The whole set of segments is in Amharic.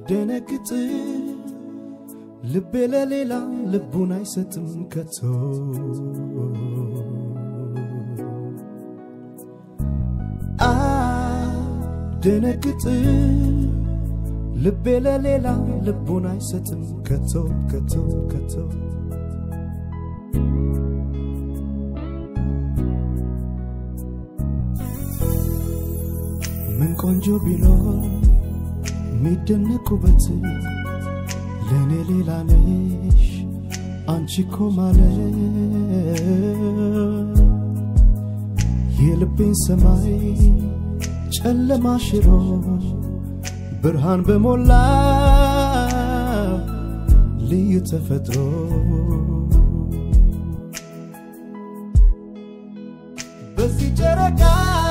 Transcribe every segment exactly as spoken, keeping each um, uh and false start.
አይደነግጥም ልቤ ለሌላ ልቡን አይሰጥም ከቶ አይደነግጥም ልቤ ለሌላ ልቡን አይሰጥም ከቶ ከቶ ከቶ ምን ቆንጆ ቢኖር ሚደነቁበት ለኔ ሌላ ነሽ አንቺ እኮ ማለት የልቤን ሰማይ ጨለማ ሽሮ ብርሃን በሞላ ልዩ ተፈጥሮ በዚህ ጨረቃ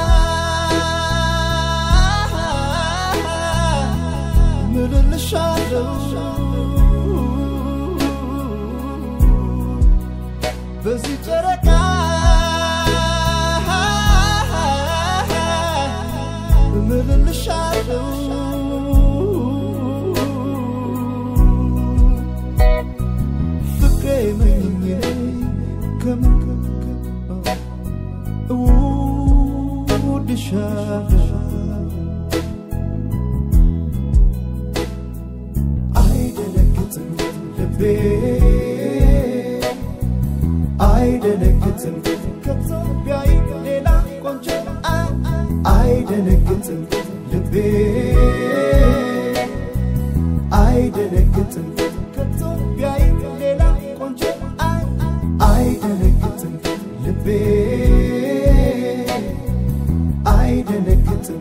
ምልልሻለሁ በዚህ ጨረቃ ምልልሻለሁ ፍቅሬ መኝኜ ከመከከ ውድሻለሁ አይደነግጥም ልቤ አይደነግጥም ከኢትዮጵያ ሌላ ቆንጆ አይደነግጥም ልቤ አይደነግጥም ከኢትዮጵያ ሌላ ቆንጆ አይደነግጥም ልቤ አይደነግጥም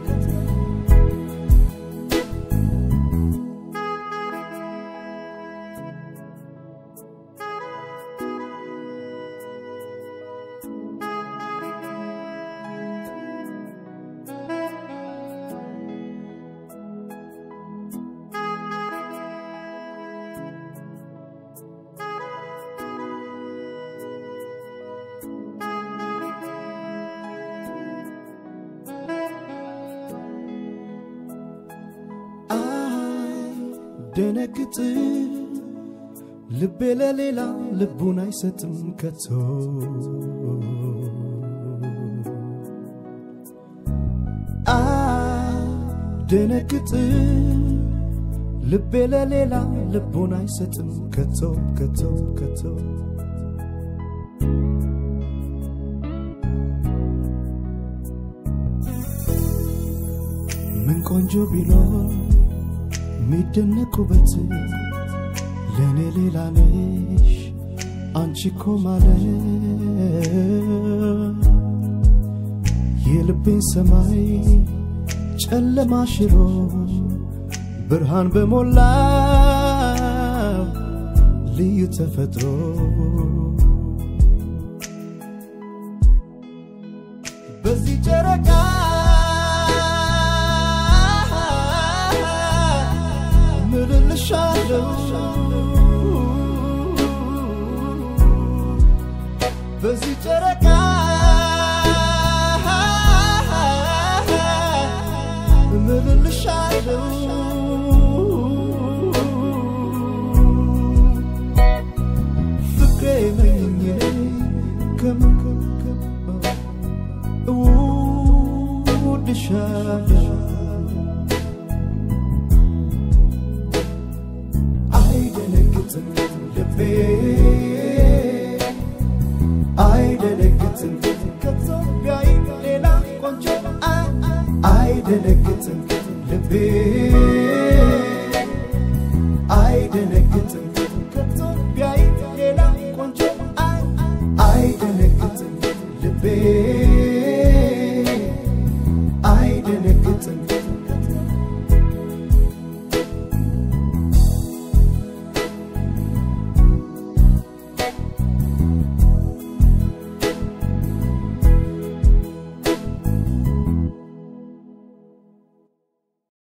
ደነግጥ ልቤ ለሌላ ልቡን አይሰጥም ከቶ ደነግጥ ልቤ ለሌላ ልቡን አይሰጥም ከቶ ከቶ ከቶ ምን ቆንጆ ቢኖር ሚደነቁበት ለኔ ሌላ ነሽ አንቺ እኮ ማለት የልቤን ሰማይ ጨለማ ሽሮ ብርሃን በሞላ ልዩ ተፈጥሮ በዚህ ጨረቃ ምልልሻለሁ በዚህ ጨረቃ ምልልሻለሁ ፍቅሬ መኝኜ ከመከከ ውድሻለሁ አይደነግጥም ልቤ አይደነግጥም ከኢትዮጵያ ሌላ ቆንጆ አይደነግጥም ልቤ